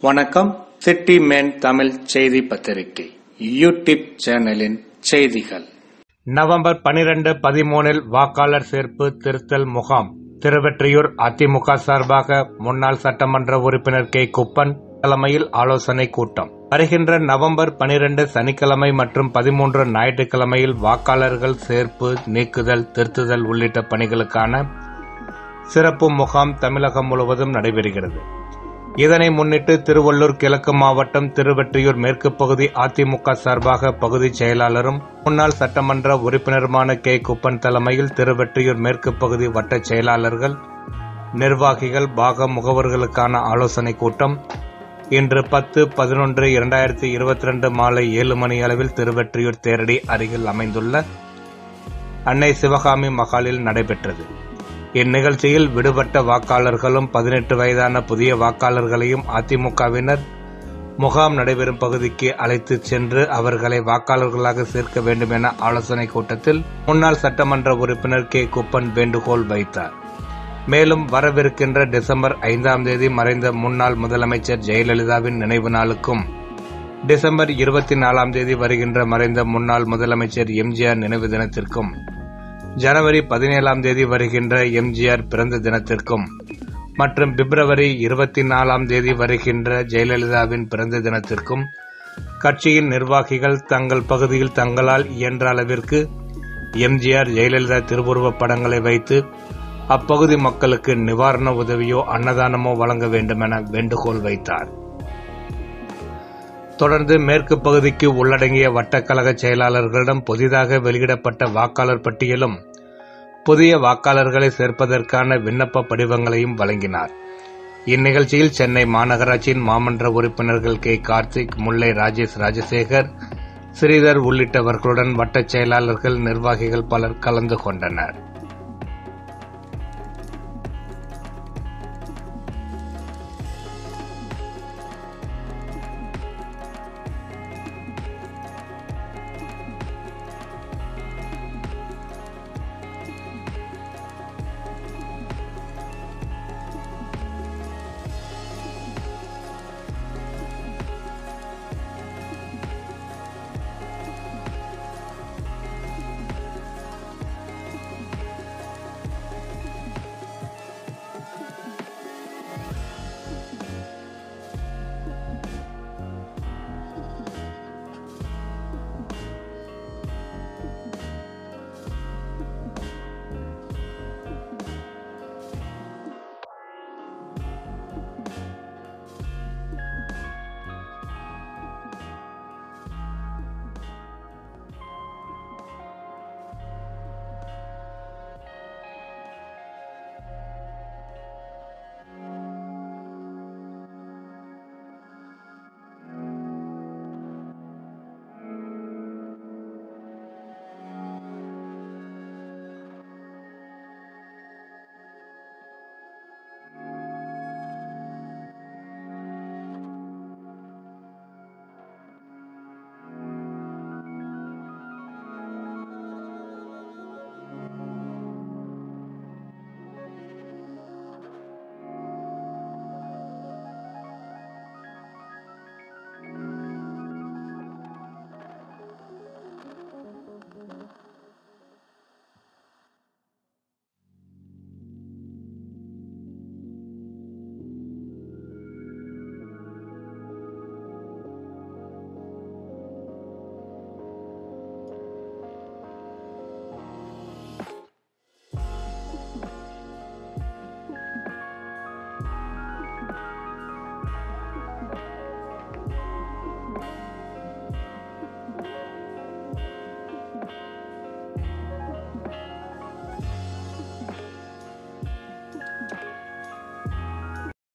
வணக்கம். City man Tamil செய்தி பத்திரிகை யூடியூப் சேனலின் செய்திகள். நவம்பர் 12, 13 வாக்காளர் சேர்ப்பு திருத்தல் முகாம். திருவெற்றியூர் அதிமுக சார்பாக முன்னாள் சட்டமன்ற உறுப்பினர் கே. குப்பன் தலைமையில் ஆலோசனை கூட்டம். வருகின்ற நவம்பர் 12 சனிக்கிழமை மற்றும் 13 ஞாயிற்றுக்கிழமையில் வாக்காளர்கள் சேர்ப்பு, நீக்குதல், திருத்துதல் உள்ளிட்ட பணிகளுக்கான சிறப்பு முகாம் தமிழகம் முழுவதும் நடைபெறுகிறது. இதனை முன்னிட்டு திருவள்ளூர் கிழக்கு மாவட்டம் திருவெற்றியூர் மேற்கு பகுதி அதிமுக சார்பாக பகுதி செயலாளரும் முன்னாள் சட்டமன்ற உறுப்பினருமான கே. குப்பன் தலைமையில் திருவெற்றியூர் மேற்கு பகுதி வட்ட செயலாளர்கள், நிர்வாகிகள், பாக முகவர்களுக்கான ஆலோசனை கூட்டம் இன்று 10/11/2022 மாலை 7 மணி அளவில் திருவெற்றியூர் தேரடி அருகில் அமைந்துள்ள அன்னை சிவகாமி மகாலில் நடைபெற்றது. இந்நிகழ்ச்சியில் விடுபட்ட வாக்காளர்களும் 18 வயதான புதிய வாக்காளர்களையும் அதிமுகவினர் முகாம் நடைபெறும் பகுதிக்கு அழைத்து சென்று அவர்களை வாக்காளர்களாக சேர்க்க வேண்டும் என ஆலோசனை கூட்டத்தில் முன்னாள் சட்டமன்ற உறுப்பினர் கே. குப்பன் வேண்டுகோள் வைத்தார். மேலும் வரவிருக்கின்ற டிசம்பர் 5ஆம் தேதி மறைந்த முன்னாள் முதலமைச்சர் ஜெயலலிதாவின் நினைவு நாளுக்கும், டிசம்பர் 24ஆம் தேதி வருகின்ற மறைந்த முன்னாள் முதலமைச்சர் எம்ஜிஆர் நினைவு தினத்திற்கும், ஜனவரி 17ஆம் தேதி வருகின்ற எம்ஜிஆர் பிறந்த தினத்திற்கும் மற்றும் பிப்ரவரி 24ஆம் தேதி வருகின்ற ஜெயலலிதாவின் பிறந்த தினத்திற்கும் கட்சியின் நிர்வாகிகள் தங்கள் பகுதியில் தங்களால் இயன்ற அளவிற்கு எம்ஜிஆர், ஜெயலலிதா திருவுருவப் படங்களை வைத்து அப்பகுதி மக்களுக்கு நிவாரண உதவியோ அன்னதானமோ வழங்க வேண்டும் என வேண்டுகோள் வைத்தார். தொடர்ந்து மேற்கு பகுதிக்கு உள்ளடங்கிய வட்டக்கழக செயலாளர்களிடம் புதிதாக வெளியிடப்பட்ட வாக்காளர் பட்டியலும் புதிய வாக்காளர்களை சேர்ப்பதற்கான விண்ணப்ப படிவங்களையும் வழங்கினார். இந்நிகழ்ச்சியில் சென்னை மாநகராட்சியின் மாமன்ற உறுப்பினர்கள் கே. கார்த்திக், முல்லை ராஜேஷ், ராஜசேகர், ஸ்ரீதர் உள்ளிட்டவர்களுடன் வட்டச் செயலாளர்கள், நிர்வாகிகள் பலர் கலந்து கொண்டனர்.